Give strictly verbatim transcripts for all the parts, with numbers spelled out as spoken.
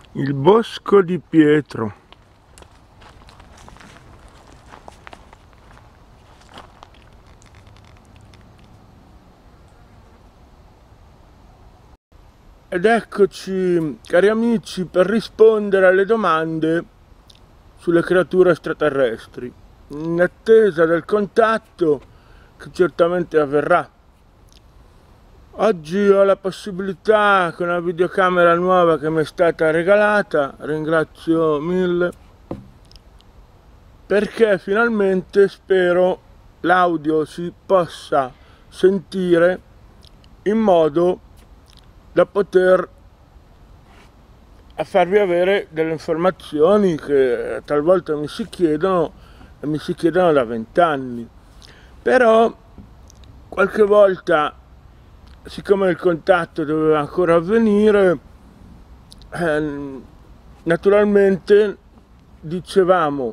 Il bosco di Pietro. Ed eccoci, cari amici, per rispondere alle domande sulle creature extraterrestri, in attesa del contatto che certamente avverrà. Oggi ho la possibilità, con una videocamera nuova che mi è stata regalata, ringrazio mille, perché finalmente spero l'audio si possa sentire in modo da poter farvi avere delle informazioni che talvolta mi si chiedono e mi si chiedono da vent'anni. Però qualche volta, siccome il contatto doveva ancora avvenire, eh, naturalmente dicevamo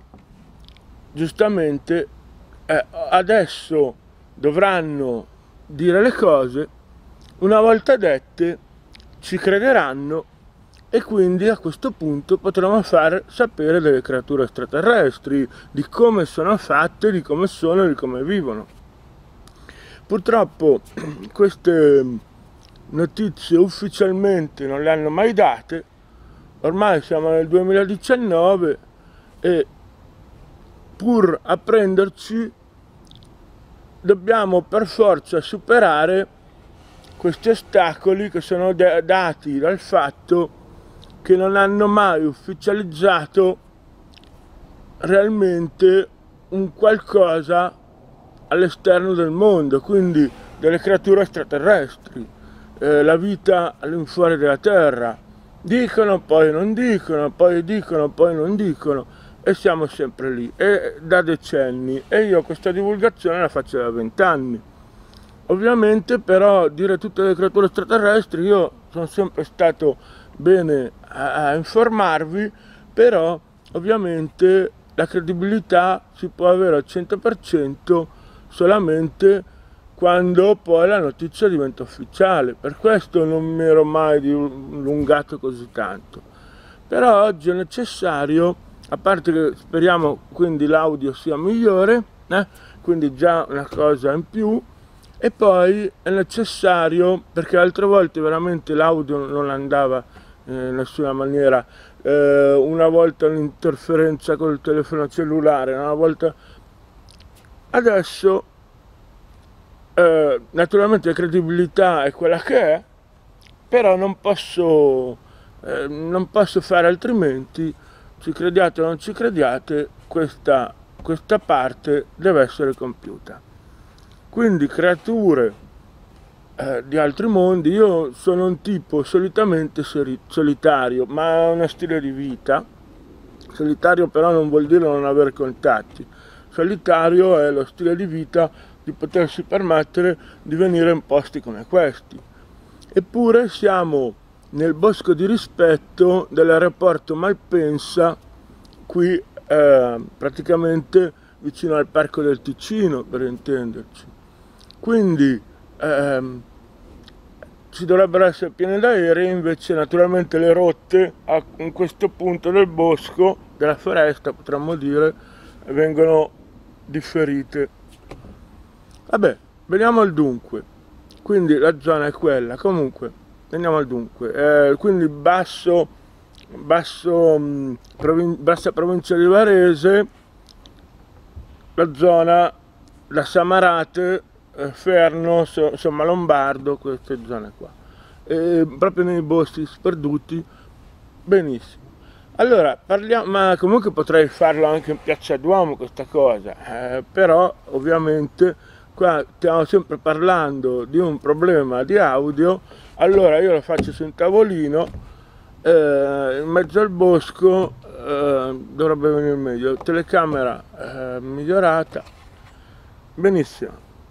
giustamente eh, adesso dovranno dire le cose, una volta dette ci crederanno e quindi a questo punto potremo far sapere delle creature extraterrestri, di come sono fatte, di come sono e di come vivono. Purtroppo queste notizie ufficialmente non le hanno mai date, ormai siamo nel duemiladiciannove e pur apprenderci dobbiamo per forza superare questi ostacoli che sono dati dal fatto che non hanno mai ufficializzato realmente un qualcosa all'esterno del mondo, quindi delle creature extraterrestri, eh, la vita all'infuori della Terra. Dicono, poi non dicono, poi dicono, poi non dicono, e siamo sempre lì, e da decenni, e io questa divulgazione la faccio da vent'anni. Ovviamente però dire tutte le creature extraterrestri, io sono sempre stato bene a, a informarvi, però ovviamente la credibilità si può avere al cento per cento solamente quando poi la notizia diventa ufficiale. Per questo non mi ero mai dilungato così tanto. Però oggi è necessario, a parte che speriamo quindi l'audio sia migliore, eh? quindi già una cosa in più, e poi è necessario, perché altre volte veramente l'audio non andava eh, in nessuna maniera, eh, una volta un'interferenza col telefono cellulare, una volta... Adesso eh, naturalmente la credibilità è quella che è, però non posso, eh, non posso fare altrimenti, ci crediate o non ci crediate, questa, questa parte deve essere compiuta. Quindi creature eh, di altri mondi, io sono un tipo solitamente solitario, ma è uno stile di vita. Solitario però non vuol dire non avere contatti. Solitario è lo stile di vita di potersi permettere di venire in posti come questi. Eppure siamo nel bosco di rispetto dell'aeroporto Malpensa, qui eh, praticamente vicino al Parco del Ticino, per intenderci. Quindi ehm, ci dovrebbero essere piene d'aerei, invece naturalmente le rotte a, in questo punto del bosco, della foresta potremmo dire, vengono differite. Vabbè, veniamo al dunque. Quindi la zona è quella, comunque, veniamo al dunque. Eh, quindi basso, basso, mh, provin- bassa provincia di Varese, la zona da Samarate, eh, Ferno, so, insomma Lombardo, queste zone qua. E proprio nei boschi sperduti, benissimo. Allora, parliamo, ma comunque potrei farlo anche in Piazza Duomo questa cosa, eh, però ovviamente qua stiamo sempre parlando di un problema di audio, allora io lo faccio su un tavolino, eh, in mezzo al bosco, eh, dovrebbe venire meglio, telecamera eh, migliorata, benissimo.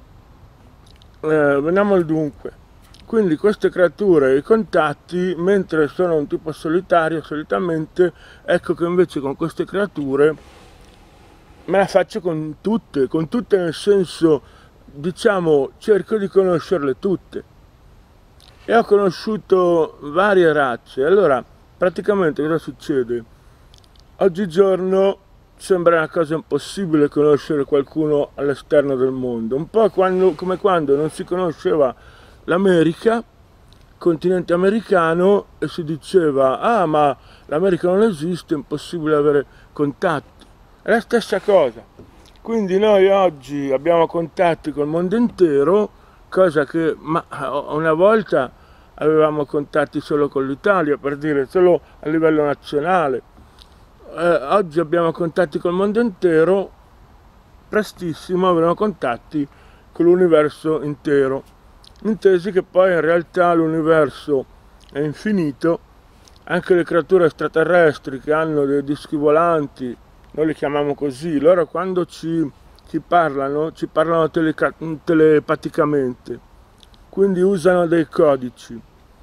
Eh, veniamo al dunque. Quindi queste creature, i contatti, mentre sono un tipo solitario solitamente, ecco che invece con queste creature me la faccio con tutte, con tutte nel senso, diciamo, cerco di conoscerle tutte. E ho conosciuto varie razze. Allora, praticamente cosa succede? Oggigiorno sembra una cosa impossibile conoscere qualcuno all'esterno del mondo, un po' quando, come quando non si conosceva l'America, continente americano, e si diceva ah ma l'America non esiste, è impossibile avere contatti. È la stessa cosa, quindi noi oggi abbiamo contatti col mondo intero, cosa che ma, una volta avevamo contatti solo con l'Italia, per dire, solo a livello nazionale. Eh, oggi abbiamo contatti col mondo intero, prestissimo avremo contatti con l'universo intero, intesi che poi in realtà l'universo è infinito, anche le creature extraterrestri che hanno dei dischi volanti, noi li chiamiamo così, loro quando ci, ci parlano, ci parlano telepaticamente, quindi usano dei codici.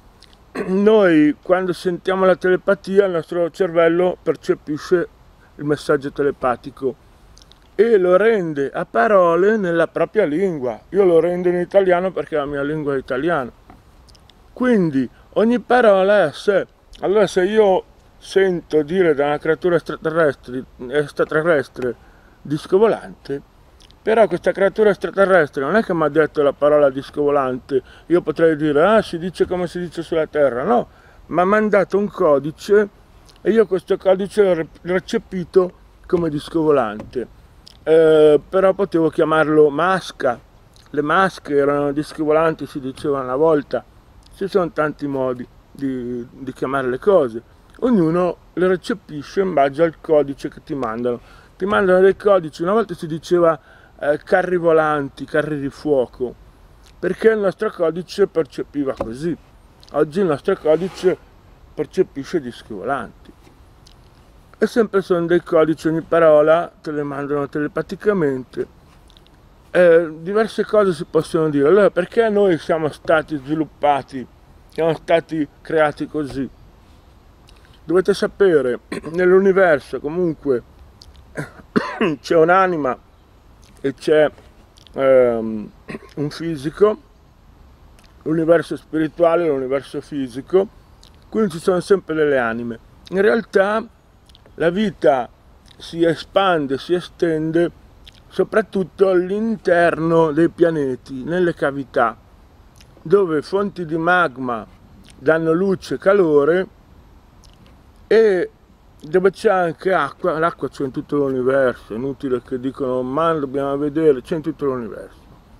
Noi quando sentiamo la telepatia il nostro cervello percepisce il messaggio telepatico e lo rende a parole nella propria lingua. Io lo rendo in italiano perché la mia lingua è italiana. Quindi ogni parola è a sé. Allora se io sento dire da una creatura extraterrestre, extraterrestre disco volante, però questa creatura extraterrestre non è che mi ha detto la parola disco volante, io potrei dire ah si dice come si dice sulla Terra, no, mi ha mandato un codice e io questo codice l'ho recepito come disco volante. Eh, però potevo chiamarlo masca, le masche erano dischi volanti, si diceva una volta, ci sono tanti modi di, di chiamare le cose, ognuno le recepisce in base al codice che ti mandano, ti mandano dei codici, una volta si diceva eh, carri volanti, carri di fuoco, perché il nostro codice percepiva così, oggi il nostro codice percepisce dischi volanti. E sempre sono dei codici, ogni parola te le mandano telepaticamente. Eh, diverse cose si possono dire. Allora, perché noi siamo stati sviluppati, siamo stati creati così? Dovete sapere, nell'universo comunque c'è un'anima e c'è ehm, un fisico, l'universo spirituale e l'universo fisico, quindi ci sono sempre delle anime. In realtà la vita si espande, si estende soprattutto all'interno dei pianeti, nelle cavità, dove fonti di magma danno luce e calore e dove c'è anche acqua. L'acqua c'è in tutto l'universo, è inutile che dicono ma dobbiamo vedere, c'è in tutto l'universo.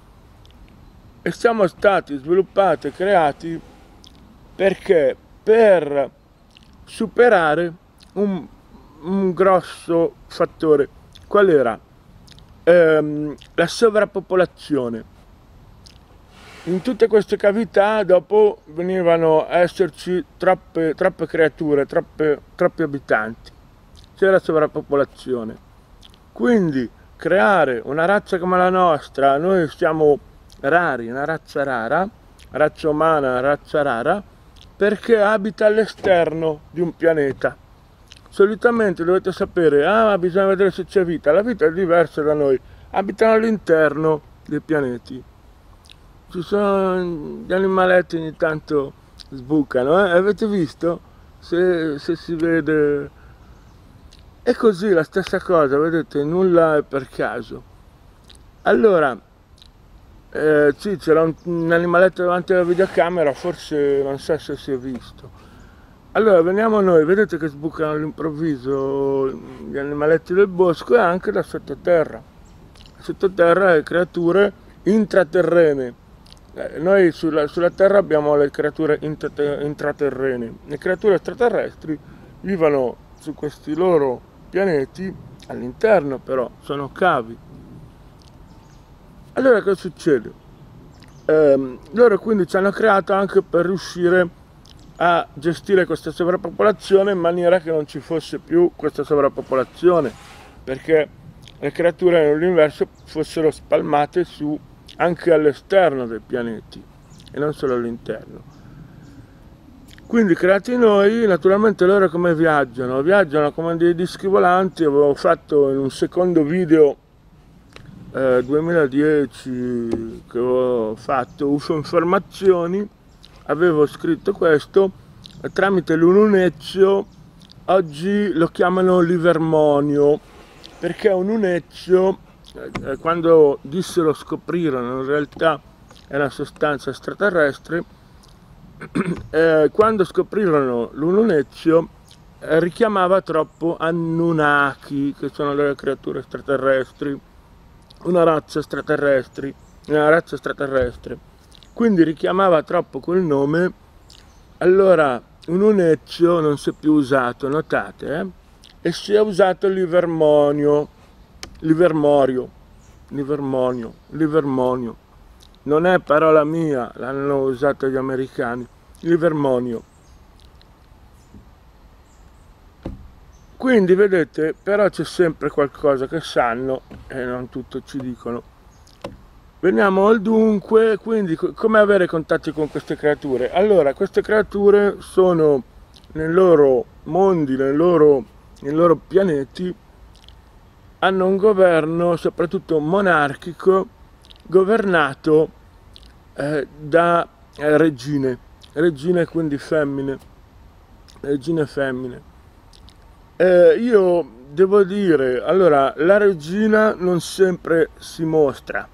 E siamo stati sviluppati e creati perché? Per superare un un grosso fattore. Qual era? Ehm, la sovrappopolazione. In tutte queste cavità dopo venivano a esserci troppe, troppe creature, troppe, troppi abitanti. C'era sovrappopolazione. Quindi creare una razza come la nostra, noi siamo rari, una razza rara, razza umana, razza rara, perché abita all'esterno di un pianeta. Solitamente dovete sapere, ah, bisogna vedere se c'è vita, la vita è diversa da noi, abitano all'interno dei pianeti. Ci sono gli animaletti ogni tanto sbucano, eh? Avete visto? Se, se si vede... È così, la stessa cosa, vedete, nulla è per caso. Allora, eh, sì, c'era un, un animaletto davanti alla videocamera, forse non so se si è visto. Allora, veniamo noi, vedete che sbucano all'improvviso gli animaletti del bosco e anche da sottoterra. Sottoterra le creature intraterrene. Eh, noi sulla, sulla Terra abbiamo le creature intraterrene. Le creature extraterrestri vivono su questi loro pianeti, all'interno però, sono cavi. Allora cosa succede? Eh, loro quindi ci hanno creato anche per riuscire a gestire questa sovrappopolazione in maniera che non ci fosse più questa sovrappopolazione, perché le creature nell'universo fossero spalmate su anche all'esterno dei pianeti e non solo all'interno. Quindi creati noi, naturalmente loro come viaggiano? Viaggiano come dei dischi volanti. Avevo fatto in un secondo video eh, duemiladieci che ho fatto U F O Informazioni, avevo scritto questo, tramite l'ununezio, oggi lo chiamano livermonio, perché un unezio, eh, quando dissero scoprirono, in realtà è una sostanza extraterrestre, eh, quando scoprirono l'ununezio eh, richiamava troppo Anunnaki, che sono le creature extraterrestri, una razza extraterrestri, una razza extraterrestre, quindi richiamava troppo quel nome, allora un unezio non si è più usato, notate, eh? E si è usato il livermonio, livermorio, livermonio, livermonio, non è parola mia, l'hanno usato gli americani, livermonio. Quindi vedete, però c'è sempre qualcosa che sanno e non tutto ci dicono. Veniamo al dunque, quindi come avere contatti con queste creature? Allora, queste creature sono nei loro mondi, nei loro, nei loro pianeti, hanno un governo soprattutto monarchico, governato eh, da eh, regine, regine quindi femmine, regine femmine. Eh, io devo dire, allora, la regina non sempre si mostra,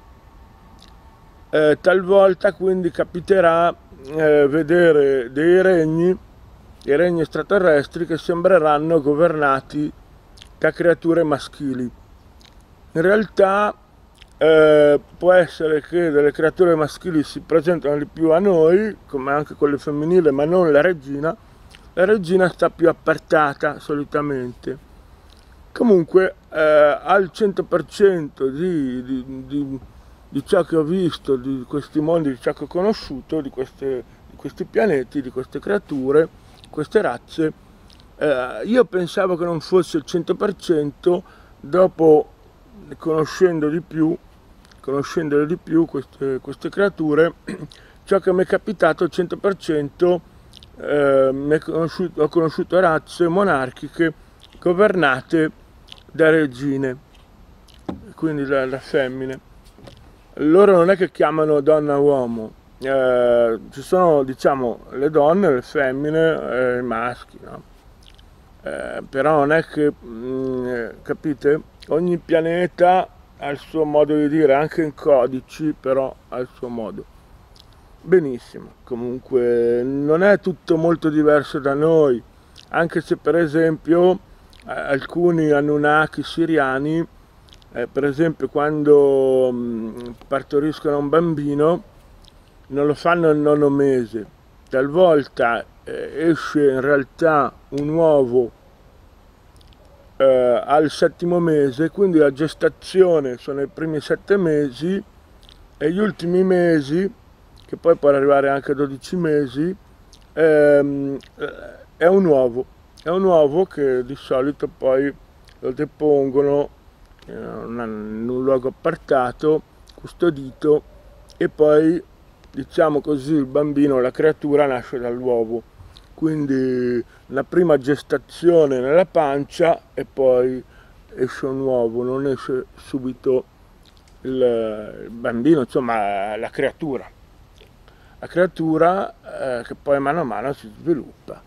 eh, talvolta quindi capiterà eh, vedere dei regni, dei regni extraterrestri che sembreranno governati da creature maschili. In realtà eh, può essere che delle creature maschili si presentano di più a noi, come anche quelle femminili, ma non la regina. La regina sta più appartata solitamente. Comunque eh, al cento per cento di, di, di, di ciò che ho visto, di questi mondi, di ciò che ho conosciuto, di, queste, di questi pianeti, di queste creature, queste razze, eh, io pensavo che non fosse il cento per cento, dopo conoscendo di più, conoscendole di più queste, queste creature, ciò che mi è capitato al cento per cento, eh, conosciuto, ho conosciuto razze monarchiche governate da regine, quindi da, da femmine. Loro non è che chiamano donna uomo, eh, ci sono, diciamo, le donne, le femmine e i maschi, no? Eh, però non è che, mh, capite, ogni pianeta ha il suo modo di dire, anche in codici, però ha il suo modo. Benissimo, comunque non è tutto molto diverso da noi, anche se per esempio alcuni Anunnaki siriani, eh, per esempio quando mh, partoriscono un bambino, non lo fanno al nono mese, talvolta eh, esce in realtà un uovo eh, al settimo mese, quindi la gestazione sono i primi sette mesi e gli ultimi mesi, che poi può arrivare anche a dodici mesi, ehm, è un uovo, è un uovo che di solito poi lo depongono in un luogo appartato, custodito, e poi, diciamo così, il bambino, la creatura nasce dall'uovo, quindi la prima gestazione nella pancia e poi esce un uovo, non esce subito il, il bambino, insomma la creatura. La creatura eh, che poi mano a mano si sviluppa.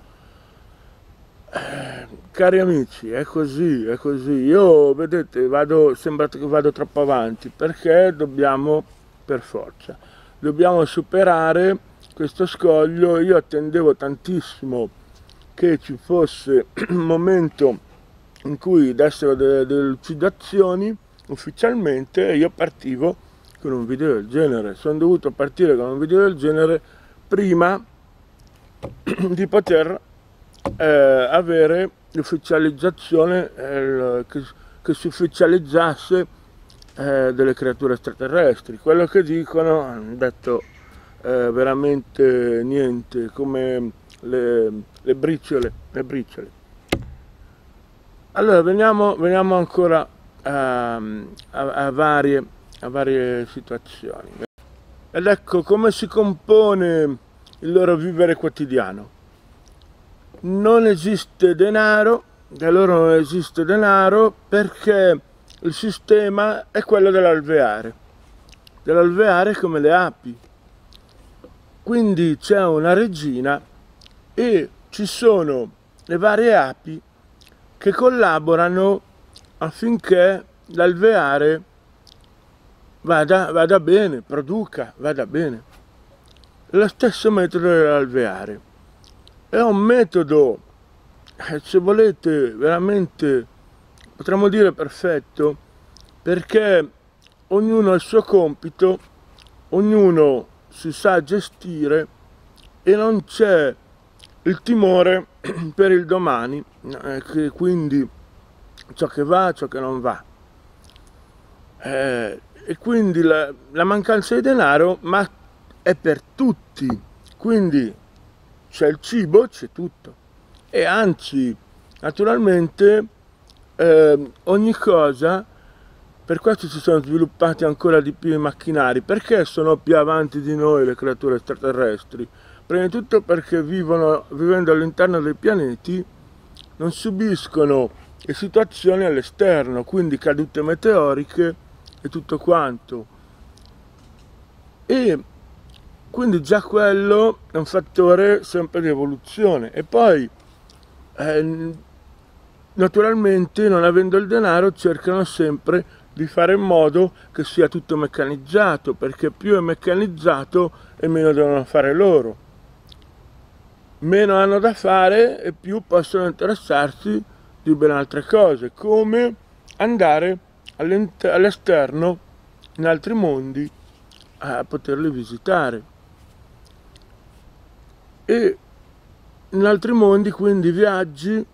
Eh, cari amici, è così, è così. Io, vedete, vado, sembra che vado troppo avanti, perché dobbiamo, per forza, dobbiamo superare questo scoglio. Io attendevo tantissimo che ci fosse un momento in cui dessero delle, delle lucidazioni ufficialmente e io partivo con un video del genere. Sono dovuto partire con un video del genere prima di poter eh, avere l'ufficializzazione, eh, che, che si ufficializzasse eh, delle creature extraterrestri. Quello che dicono hanno detto eh, veramente niente, come le, le briciole, le briciole. Allora veniamo, veniamo ancora a, a, a varie a varie situazioni. Ed ecco come si compone il loro vivere quotidiano. Non esiste denaro, da loro non esiste denaro perché il sistema è quello dell'alveare, dell'alveare come le api. Quindi c'è una regina e ci sono le varie api che collaborano affinché l'alveare vada, vada bene, produca, vada bene. Lo stesso metodo dell'alveare. È un metodo, se volete, veramente, potremmo dire perfetto, perché ognuno ha il suo compito, ognuno si sa gestire e non c'è il timore per il domani, che quindi ciò che va, ciò che non va. Eh, e quindi la, la mancanza di denaro, ma è per tutti, quindi c'è il cibo, c'è tutto. E anzi, naturalmente, eh, ogni cosa, per questo si sono sviluppati ancora di più i macchinari. Perché sono più avanti di noi le creature extraterrestri? Prima di tutto perché vivono, vivendo all'interno dei pianeti, non subiscono le situazioni all'esterno, quindi cadute meteoriche e tutto quanto. E quindi già quello è un fattore sempre di evoluzione. E poi, eh, naturalmente, non avendo il denaro, cercano sempre di fare in modo che sia tutto meccanizzato, perché più è meccanizzato e meno devono fare loro. Meno hanno da fare e più possono interessarsi di ben altre cose, come andare all'esterno, in altri mondi, a poterli visitare. E in altri mondi, quindi, viaggi.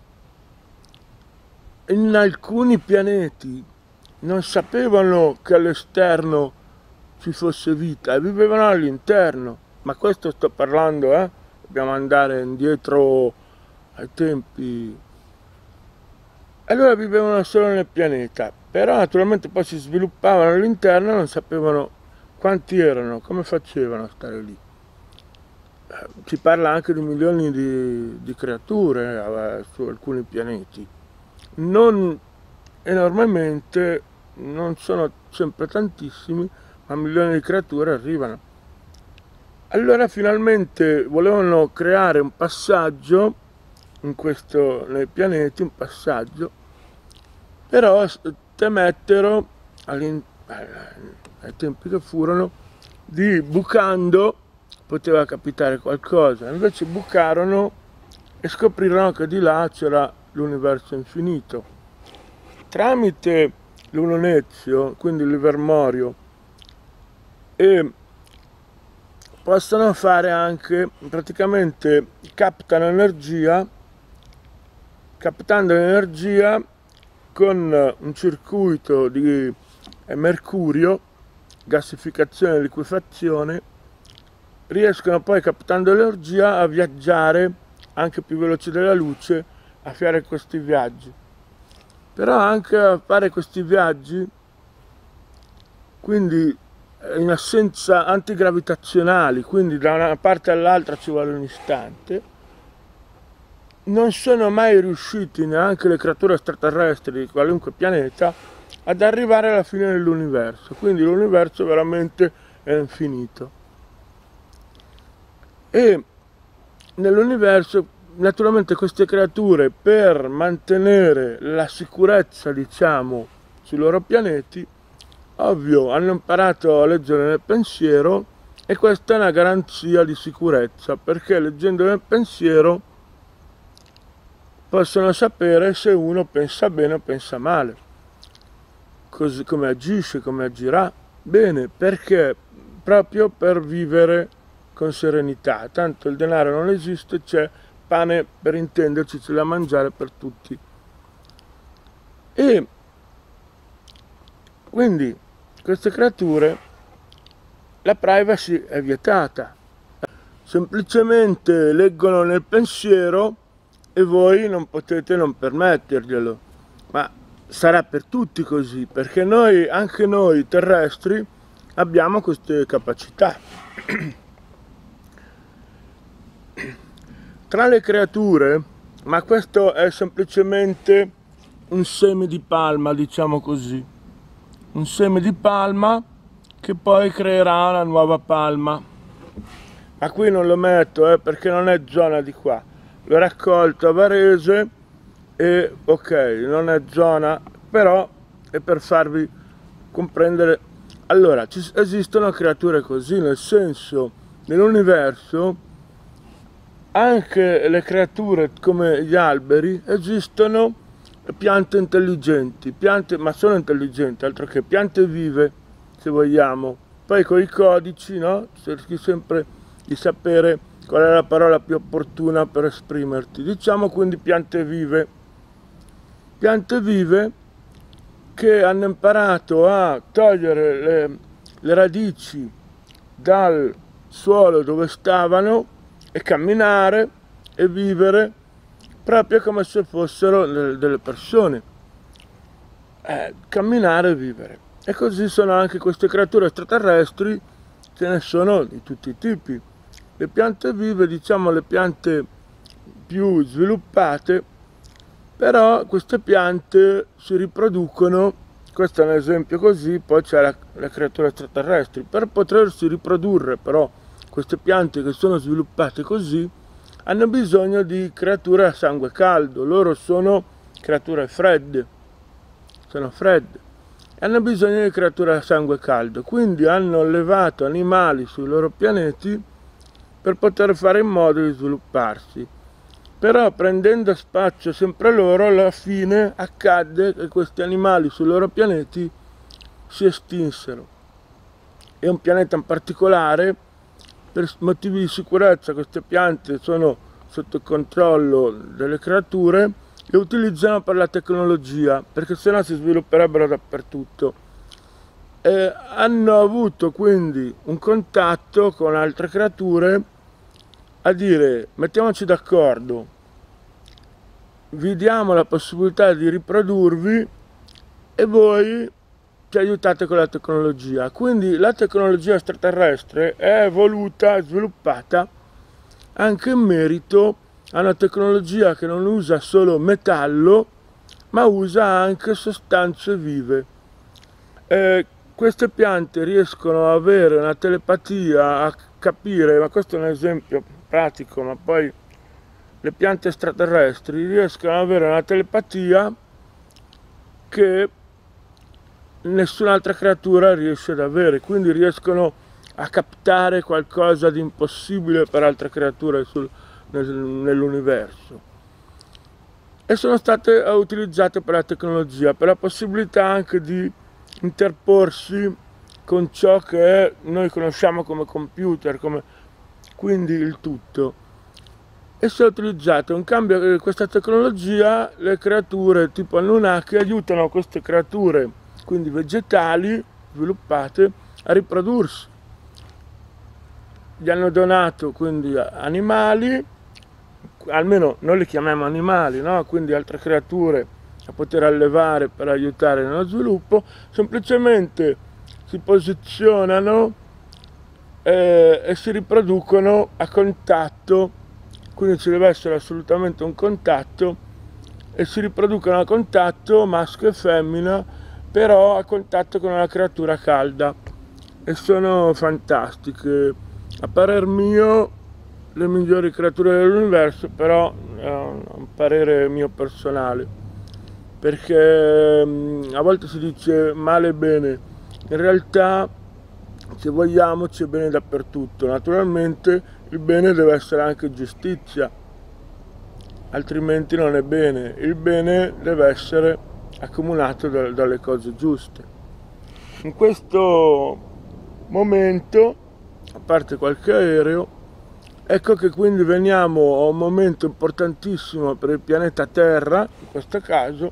In alcuni pianeti non sapevano che all'esterno ci fosse vita e vivevano all'interno, ma questo sto parlando, eh? Dobbiamo andare indietro ai tempi. Allora vivevano solo nel pianeta, però naturalmente poi si sviluppavano all'interno e non sapevano quanti erano, come facevano a stare lì. Si parla anche di milioni di, di creature eh, su alcuni pianeti. Non enormemente, non sono sempre tantissimi, ma milioni di creature arrivano. Allora finalmente volevano creare un passaggio in questo, nei pianeti, un passaggio, però temettero, ai tempi che furono, di bucando poteva capitare qualcosa. Invece bucarono e scoprirono che di là c'era l'universo infinito. Tramite l'Unonezio, quindi l'Ivermorio, e possono fare anche, praticamente captano energia, captando l'energia con un circuito di mercurio, gassificazione e liquefazione, riescono poi, captando l'energia, a viaggiare anche più veloce della luce, a fare questi viaggi. Però anche a fare questi viaggi, quindi in assenza antigravitazionali, quindi da una parte all'altra ci vuole un istante, non sono mai riusciti neanche le creature extraterrestri di qualunque pianeta ad arrivare alla fine dell'universo. Quindi l'universo veramente è infinito. E nell'universo, naturalmente, queste creature, per mantenere la sicurezza, diciamo, sui loro pianeti, ovvio, hanno imparato a leggere nel pensiero, e questa è una garanzia di sicurezza, perché leggendo nel pensiero possono sapere se uno pensa bene o pensa male, così come agisce, come agirà. Bene, perché? Proprio per vivere con serenità. Tanto il denaro non esiste, c'è pane, per intenderci, c'è da mangiare per tutti. E quindi queste creature, la privacy è vietata, semplicemente leggono nel pensiero e voi non potete non permetterglielo, ma sarà per tutti così, perché noi, anche noi terrestri, abbiamo queste capacità. Tra le creature, ma questo è semplicemente un seme di palma, diciamo così, un seme di palma che poi creerà una nuova palma, ma qui non lo metto eh, perché non è zona di qua, l'ho raccolto a Varese e ok, non è zona, però è per farvi comprendere. Allora, ci, esistono creature così, nel senso, nell'universo, anche le creature come gli alberi, esistono piante intelligenti, piante, ma sono intelligenti, altro che piante vive, se vogliamo. Poi con i codici, no? Cerchi sempre di sapere qual è la parola più opportuna per esprimerti. Diciamo quindi piante vive. Piante vive che hanno imparato a togliere le, le radici dal suolo dove stavano e camminare e vivere proprio come se fossero delle persone. Eh, camminare e vivere. E così sono anche queste creature extraterrestri, ce ne sono di tutti i tipi. Le piante vive, diciamo le piante più sviluppate, però queste piante si riproducono, questo è un esempio così, poi c'è la, la creatura extraterrestri. Per potersi riprodurre però queste piante che sono sviluppate così, hanno bisogno di creature a sangue caldo, loro sono creature fredde, sono fredde, hanno bisogno di creature a sangue caldo, quindi hanno allevato animali sui loro pianeti per poter fare in modo di svilupparsi. Però prendendo spazio sempre loro, alla fine accadde che questi animali sui loro pianeti si estinsero. E un pianeta in particolare, per motivi di sicurezza, queste piante sono sotto il controllo delle creature, le utilizzano per la tecnologia, perché sennò si svilupperebbero dappertutto. E hanno avuto quindi un contatto con altre creature a dire: mettiamoci d'accordo, vi diamo la possibilità di riprodurvi e voi ci aiutate con la tecnologia. Quindi la tecnologia extraterrestre è evoluta, sviluppata anche in merito a una tecnologia che non usa solo metallo, ma usa anche sostanze vive. Eh, queste piante riescono ad avere una telepatia, a capire, ma questo è un esempio pratico, ma poi le piante extraterrestri riescono ad avere una telepatia che nessun'altra creatura riesce ad avere, quindi riescono a captare qualcosa di impossibile per altre creature sul, nel, nell'universo. E sono state utilizzate per la tecnologia, per la possibilità anche di interporsi con ciò che noi conosciamo come computer, come quindi il tutto. E si è utilizzata in cambio di questa tecnologia, le creature tipo Anunnaki aiutano queste creature, quindi vegetali sviluppate, a riprodursi. Gli hanno donato quindi animali, almeno noi li chiamiamo animali, no? Quindi altre creature a poter allevare per aiutare nello sviluppo, semplicemente si posizionano eh, e si riproducono a contatto, quindi ci deve essere assolutamente un contatto, e si riproducono a contatto maschio e femmina, però a contatto con una creatura calda, e sono fantastiche. A parer mio le migliori creature dell'universo, però è un parere mio personale, perché a volte si dice male e bene, in realtà se vogliamo c'è bene dappertutto. Naturalmente il bene deve essere anche giustizia, altrimenti non è bene. Il bene deve essere accomunato da, dalle cose giuste. In questo momento, a parte qualche aereo, ecco che quindi veniamo a un momento importantissimo per il pianeta Terra, in questo caso,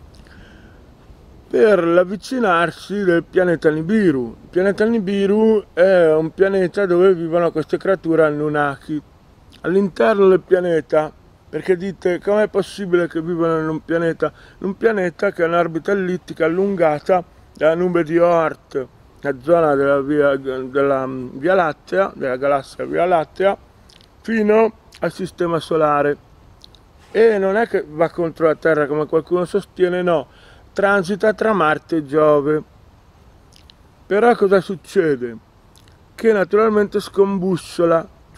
per l'avvicinarsi del pianeta Nibiru. Il pianeta Nibiru è un pianeta dove vivono queste creature Anunnaki. All'interno del pianeta, perché dite com'è possibile che vivano in un pianeta? In un pianeta che ha un'orbita ellittica allungata dalla nube di Oort, la zona della via, della via Lattea, della galassia Via Lattea, fino al sistema solare. E non è che va contro la Terra come qualcuno sostiene, no, transita tra Marte e Giove. Però cosa succede? Che naturalmente scombussola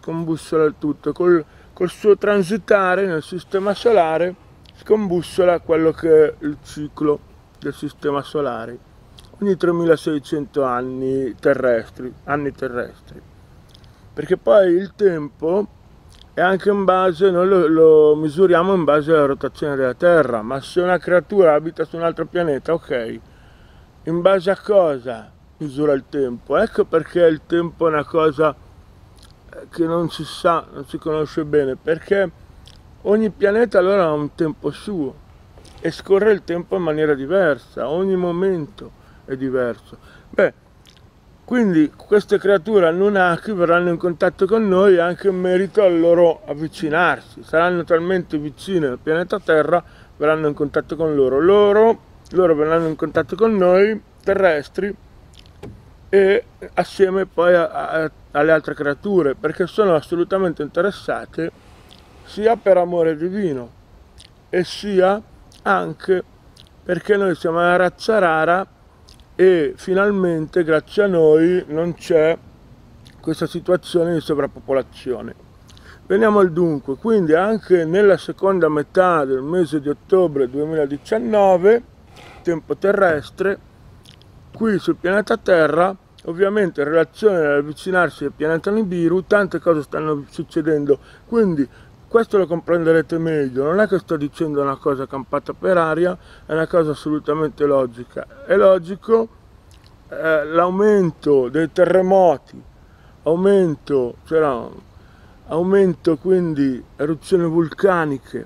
scombussola il tutto, col, col suo transitare nel sistema solare scombussola quello che è il ciclo del sistema solare, ogni tremilaseicento anni terrestri, anni terrestri. Perché poi il tempo è anche in base, noi lo, lo misuriamo in base alla rotazione della Terra, ma se una creatura abita su un altro pianeta, ok, in base a cosa misura il tempo? Ecco perché il tempo è una cosa che non si sa, non si conosce bene, perché ogni pianeta allora ha un tempo suo e scorre il tempo in maniera diversa, ogni momento è diverso. Beh, quindi queste creature Anunnaki verranno in contatto con noi anche in merito al loro avvicinarsi, saranno talmente vicine al pianeta Terra, verranno in contatto con loro, loro, loro verranno in contatto con noi terrestri e assieme poi a, a, alle altre creature, perché sono assolutamente interessate sia per amore divino e sia anche perché noi siamo una razza rara e finalmente grazie a noi non c'è questa situazione di sovrappopolazione. Veniamo al dunque, quindi anche nella seconda metà del mese di ottobre duemiladiciannove, tempo terrestre, qui sul pianeta Terra, ovviamente in relazione all'avvicinarsi del pianeta Nibiru, tante cose stanno succedendo, quindi questo lo comprenderete meglio, non è che sto dicendo una cosa campata per aria, è una cosa assolutamente logica. È logico eh, l'aumento dei terremoti, aumento, cioè no, aumento quindi eruzioni vulcaniche,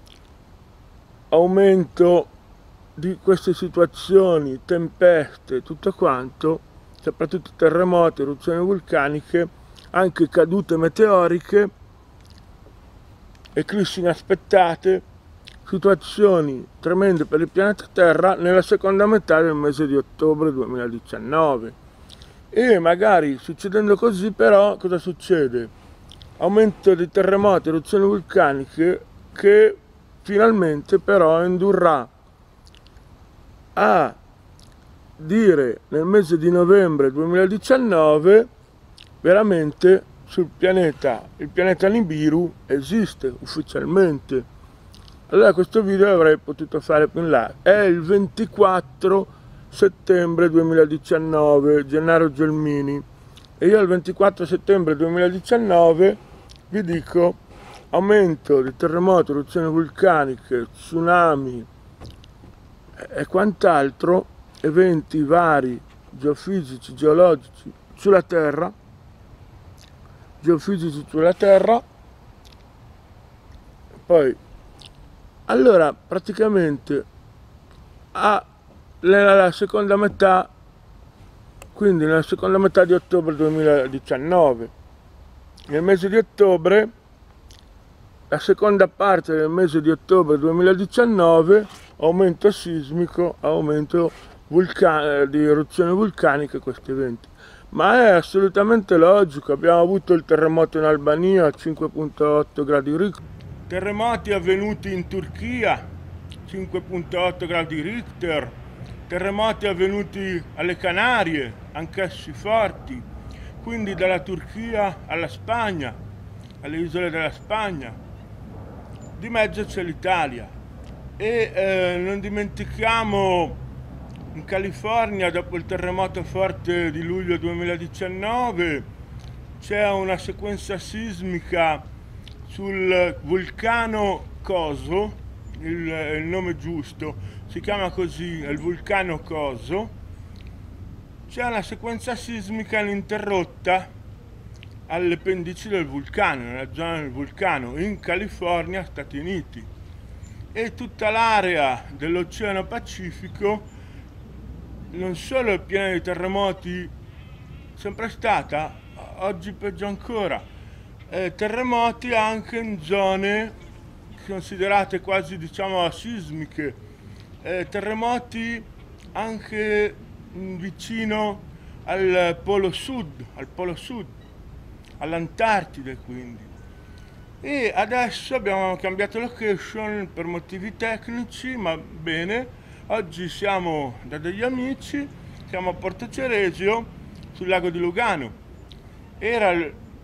aumento di queste situazioni, tempeste, tutto quanto, soprattutto terremoti, eruzioni vulcaniche, anche cadute meteoriche, eclissi inaspettate, situazioni tremende per il pianeta Terra nella seconda metà del mese di ottobre duemiladiciannove. E magari succedendo così però cosa succede? Aumento di terremoti, eruzioni vulcaniche che finalmente però indurrà a dire nel mese di novembre duemiladiciannove veramente sul pianeta, il pianeta Nibiru esiste ufficialmente. Allora questo video l'avrei potuto fare più in là. È il ventiquattro settembre duemiladiciannove, Gennaro Gelmini, e io il ventiquattro settembre duemiladiciannove vi dico aumento di terremoti, eruzioni vulcaniche, tsunami e quant'altro, eventi vari geofisici, geologici sulla Terra, geofisici sulla Terra. Poi allora praticamente a, nella seconda metà, quindi nella seconda metà di ottobre duemiladiciannove, nel mese di ottobre, la seconda parte del mese di ottobre duemiladiciannove, aumento sismico, aumento vulcanico, di eruzioni vulcaniche, questi eventi. Ma è assolutamente logico, abbiamo avuto il terremoto in Albania a cinque virgola otto gradi Richter, terremoti avvenuti in Turchia, cinque virgola otto gradi Richter, terremoti avvenuti alle Canarie, anch'essi forti, quindi dalla Turchia alla Spagna, alle isole della Spagna, di mezzo c'è l'Italia. E eh, non dimentichiamo in California, dopo il terremoto forte di luglio duemiladiciannove, c'è una sequenza sismica sul vulcano Coso, il, il nome giusto, si chiama così, è il vulcano Coso. C'è una sequenza sismica ininterrotta alle pendici del vulcano, nella zona del vulcano, in California, Stati Uniti. E tutta l'area dell'Oceano Pacifico non solo è piena di terremoti, sempre stata, oggi peggio ancora, eh, terremoti anche in zone considerate quasi, diciamo, asismiche, eh, terremoti anche vicino al polo sud, al polo sud, all'Antartide quindi. E adesso abbiamo cambiato location per motivi tecnici, ma bene. Oggi siamo da degli amici, siamo a Porto Ceresio, sul lago di Lugano. Era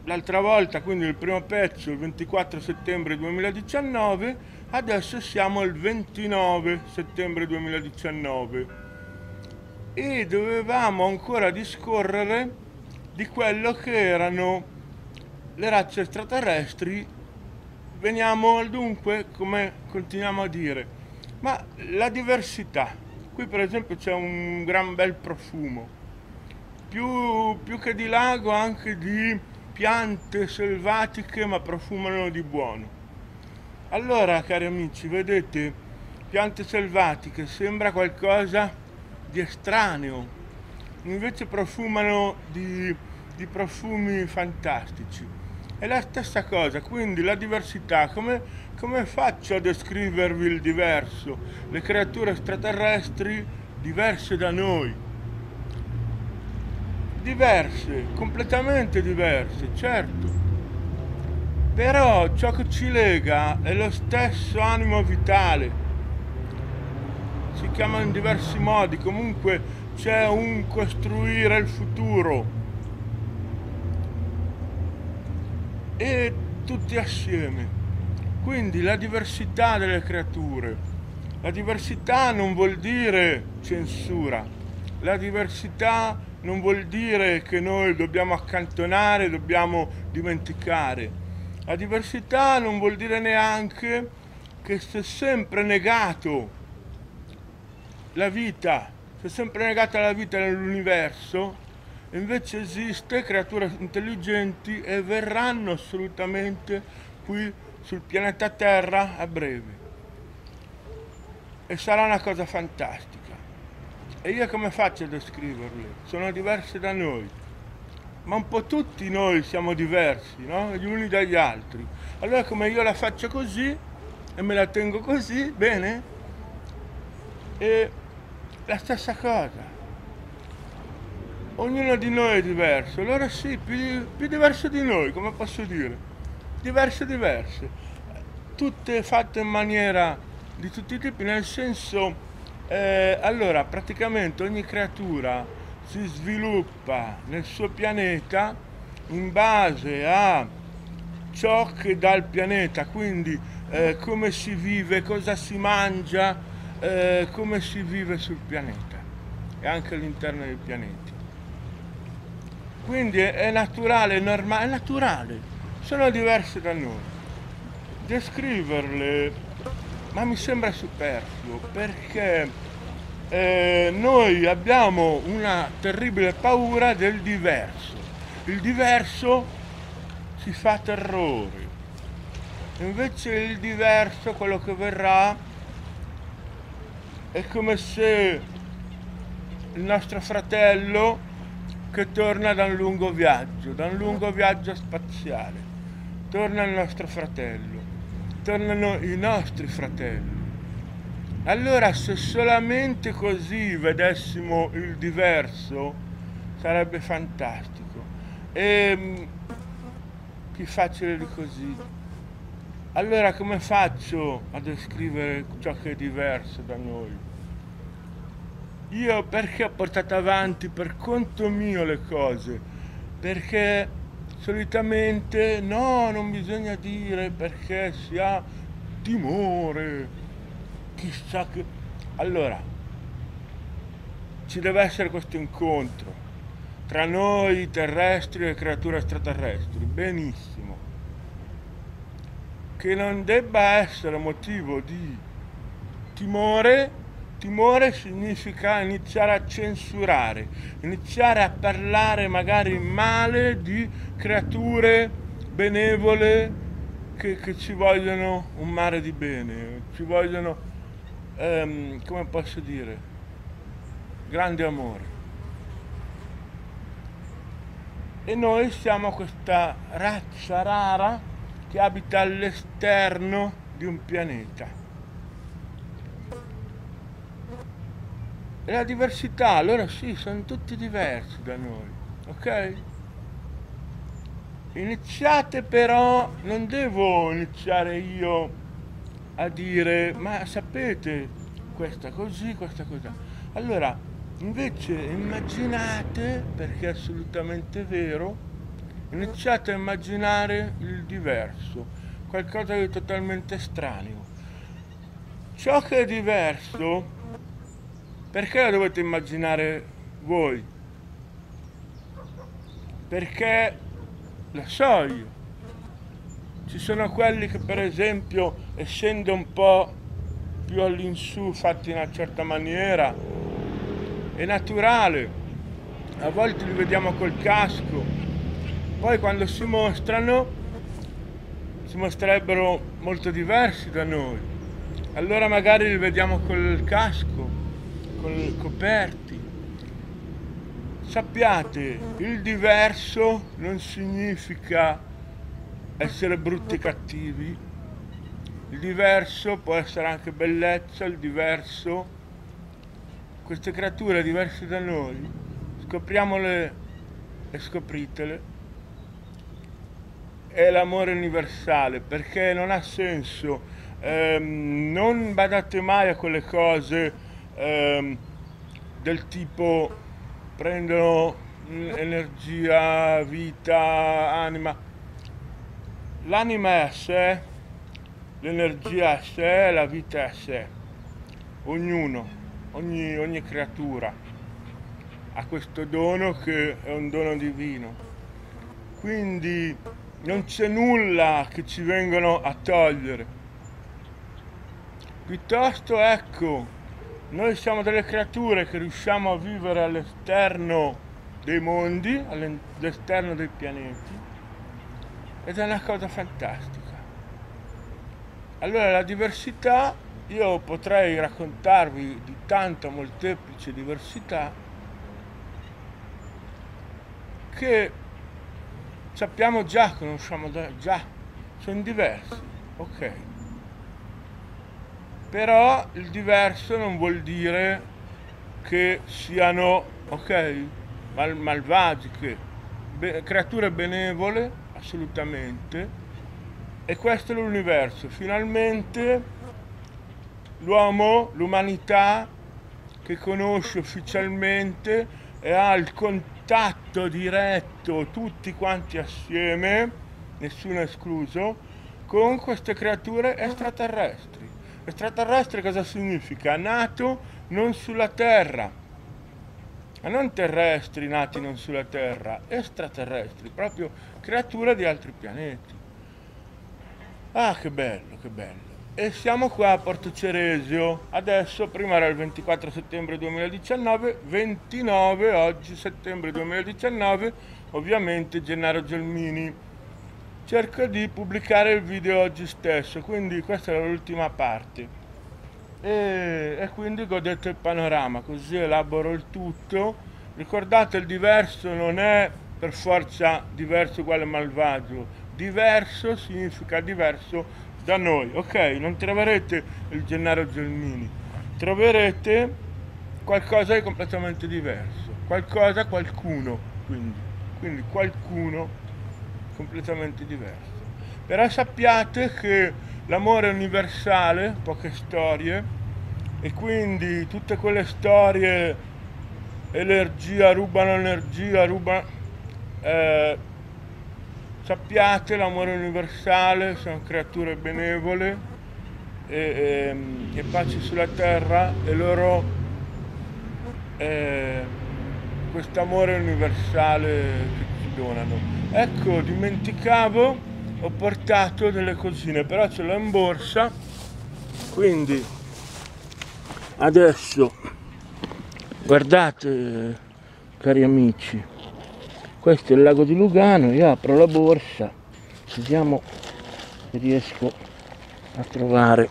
l'altra volta, quindi il primo pezzo il ventiquattro settembre duemiladiciannove, adesso siamo al ventinove settembre duemiladiciannove e dovevamo ancora discorrere di quello che erano le razze extraterrestri. Veniamo al dunque, come continuiamo a dire, ma la diversità. Qui per esempio c'è un gran bel profumo, più, più che di lago anche di piante selvatiche, ma profumano di buono. Allora, cari amici, vedete, piante selvatiche sembra qualcosa di estraneo, invece profumano di, di profumi fantastici. È la stessa cosa, quindi la diversità, come, come faccio a descrivervi il diverso? Le creature extraterrestri diverse da noi. Diverse, completamente diverse, certo. Però ciò che ci lega è lo stesso animo vitale. Si chiama in diversi modi, comunque c'è un costruire il futuro. E tutti assieme. Quindi la diversità delle creature. La diversità non vuol dire censura. La diversità non vuol dire che noi dobbiamo accantonare, dobbiamo dimenticare. La diversità non vuol dire neanche che si è sempre negato la vita, si è sempre negata la vita nell'universo, e invece esiste creature intelligenti e verranno assolutamente qui sul pianeta Terra a breve. E sarà una cosa fantastica. E io come faccio a descriverle? Sono diverse da noi, ma un po' tutti noi siamo diversi, no? Gli uni dagli altri. Allora come io la faccio così e me la tengo così, bene? E la stessa cosa. Ognuno di noi è diverso, allora sì, più, più diverso di noi, come posso dire? Diverse diverse. Tutte fatte in maniera di tutti i tipi, nel senso... Eh, allora, praticamente ogni creatura si sviluppa nel suo pianeta in base a ciò che dà il pianeta, quindi eh, come si vive, cosa si mangia, eh, come si vive sul pianeta e anche all'interno dei pianeti. Quindi è, è naturale, è normale, è naturale, sono diverse da noi. Descriverle, ma mi sembra superfluo, perché eh, noi abbiamo una terribile paura del diverso. Il diverso ci fa terrore. Invece il diverso, quello che verrà, è come se il nostro fratello che torna da un lungo viaggio, da un lungo viaggio spaziale. Torna il nostro fratello. Tornano i nostri fratelli. Allora se solamente così vedessimo il diverso sarebbe fantastico. E più facile di così. Allora come faccio a descrivere ciò che è diverso da noi? Io perché ho portato avanti per conto mio le cose? Perché solitamente no, non bisogna dire perché si ha timore, chissà che... Allora, ci deve essere questo incontro tra noi terrestri e le creature extraterrestri, benissimo, che non debba essere motivo di timore. Timore significa iniziare a censurare, iniziare a parlare magari male di creature benevole che, che ci vogliono un mare di bene, ci vogliono, ehm, come posso dire, grande amore. E noi siamo questa razza rara che abita all'esterno di un pianeta. E la diversità, allora sì, sono tutti diversi da noi, ok? Iniziate però, non devo iniziare io a dire, ma sapete, questa così, questa così. Allora, invece immaginate, perché è assolutamente vero, iniziate a immaginare il diverso, qualcosa di totalmente estraneo. Ciò che è diverso, perché lo dovete immaginare voi? Perché lo so io. Ci sono quelli che, per esempio, essendo un po' più all'insù, fatti in una certa maniera, è naturale. A volte li vediamo col casco, poi quando si mostrano si mostrerebbero molto diversi da noi. Allora magari li vediamo col casco, con coperti. Sappiate, il diverso non significa essere brutti e cattivi. Il diverso può essere anche bellezza, il diverso. Queste creature diverse da noi, scopriamole e scopritele. È l'amore universale, perché non ha senso. Ehm, non badate mai a quelle cose ehm, del tipo prendono energia, vita, anima. L'anima è a sé, l'energia è a sé, la vita è a sé. Ognuno, ogni, ogni creatura ha questo dono che è un dono divino. Quindi non c'è nulla che ci vengono a togliere. Piuttosto, ecco, noi siamo delle creature che riusciamo a vivere all'esterno dei mondi, all'esterno dei pianeti, ed è una cosa fantastica. Allora la diversità, io potrei raccontarvi di tanta molteplice diversità che sappiamo già, conosciamo già, sono diversi, ok. Però il diverso non vuol dire che siano, ok, mal, malvagi, che be- creature benevole, assolutamente. E questo è l'universo. Finalmente l'uomo, l'umanità che conosce ufficialmente e ha il contatto diretto, tutti quanti assieme, nessuno escluso, con queste creature extraterrestri. Extraterrestre cosa significa? Nato non sulla Terra, ma non terrestri nati non sulla Terra, extraterrestri, proprio creature di altri pianeti. Ah, che bello, che bello. E siamo qua a Porto Ceresio, adesso, prima era il ventiquattro settembre duemiladiciannove, ventinove oggi settembre duemiladiciannove, ovviamente Gennaro Gelmini. Cerco di pubblicare il video oggi stesso, quindi questa è l'ultima parte. E, e quindi godete il panorama, così elaboro il tutto. Ricordate, il diverso non è per forza diverso uguale malvagio. Diverso significa diverso da noi, ok? Non troverete il Gennaro Gelmini, troverete qualcosa di completamente diverso, qualcosa, qualcuno, quindi, quindi qualcuno completamente diverso. Però sappiate che l'amore è universale, poche storie, e quindi tutte quelle storie, energia, rubano energia, rubano... Eh, sappiate, l'amore è universale, sono creature benevole e, e, e pace sulla terra, e loro... Eh, quest'amore universale che ci donano. Ecco, dimenticavo, ho portato delle cosine, però ce l'ho in borsa, quindi adesso guardate, cari amici, questo è il lago di Lugano. Io apro la borsa, vediamo se riesco a trovare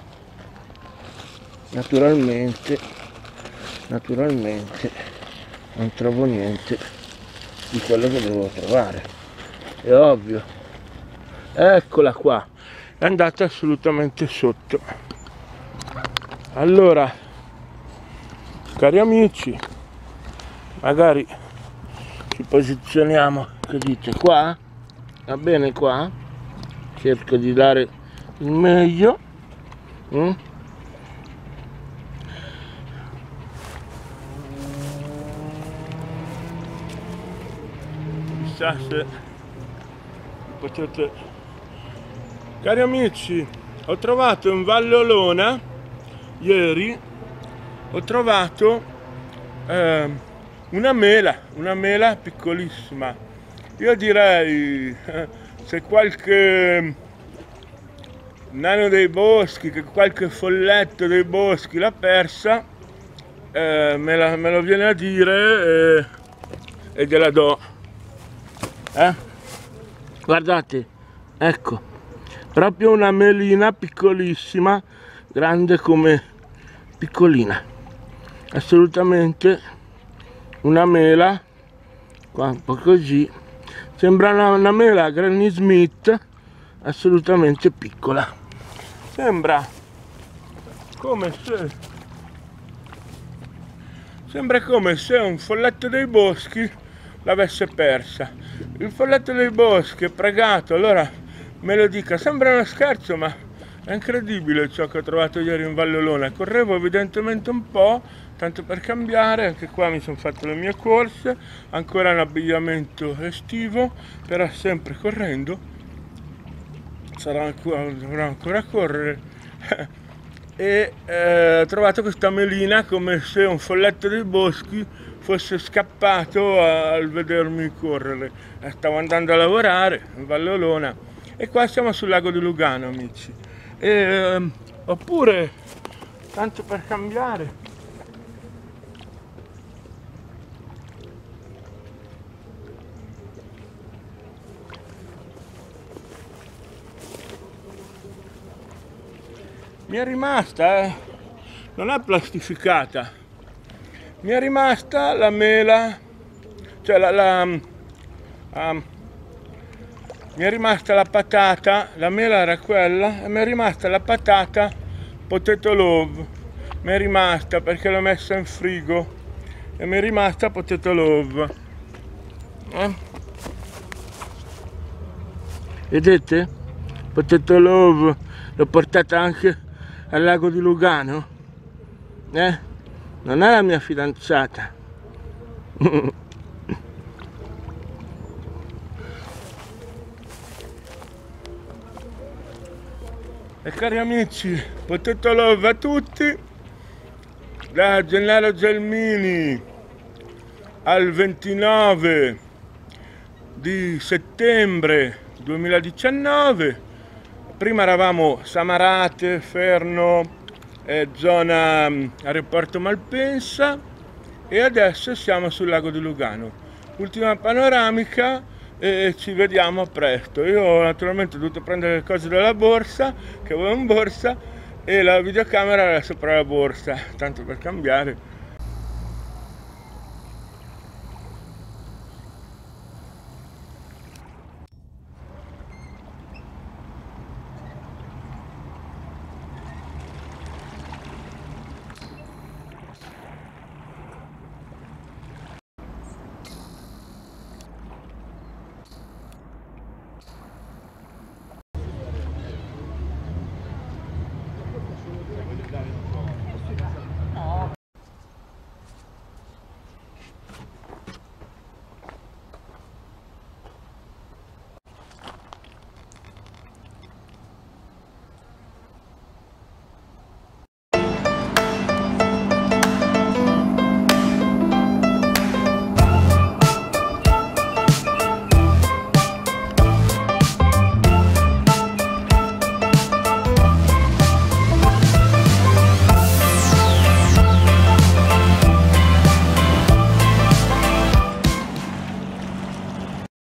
naturalmente naturalmente non trovo niente di quello che devo trovare, è ovvio. Eccola qua, è andata assolutamente sotto. Allora, cari amici, magari ci posizioniamo, che dite, qua? Va bene qua? Cerco di dare il meglio. Mm? Chissà se potete... Cari amici, ho trovato in Valle Olona ieri, ho trovato eh, una mela, una mela piccolissima. Io direi, eh, se qualche nano dei boschi, che qualche folletto dei boschi l'ha persa, eh, me, la, me lo viene a dire e, e gliela do. Eh? Guardate, ecco, proprio una melina piccolissima, grande come piccolina, assolutamente una mela, qua un po' così, sembra una, una mela Granny Smith, assolutamente piccola, sembra come se sembra come se un folletto dei boschi l'avesse persa. Il folletto dei boschi è pregato, allora me lo dica, sembra uno scherzo, ma è incredibile ciò che ho trovato ieri in Valle Olona. Correvo evidentemente un po', tanto per cambiare, anche qua mi sono fatto le mie corse, ancora un abbigliamento estivo, però sempre correndo, sarò ancora, dovrò ancora correre. E eh, ho trovato questa melina come se un folletto dei boschi fosse scappato al vedermi correre. Stavo andando a lavorare in Valle Olona e qua siamo sul lago di Lugano, amici. E, eh, oppure, tanto per cambiare, mi è rimasta, eh, non è plastificata, mi è rimasta la mela, cioè la, la um, mi è rimasta la patata, la mela era quella, e mi è rimasta la patata potato love, mi è rimasta perché l'ho messa in frigo e mi è rimasta potato love. Eh? Vedete? Potato love, l'ho portata anche al lago di Lugano. Eh? Non è la mia fidanzata. E cari amici, potato love a tutti, da Gennaro Gelmini al ventinove di settembre duemiladiciannove. Prima eravamo Samarate, Ferno, eh, zona aeroporto Malpensa, e adesso siamo sul lago di Lugano. Ultima panoramica e ci vediamo presto. Io naturalmente ho dovuto prendere le cose dalla borsa, che avevo in borsa, e la videocamera era sopra la borsa, tanto per cambiare.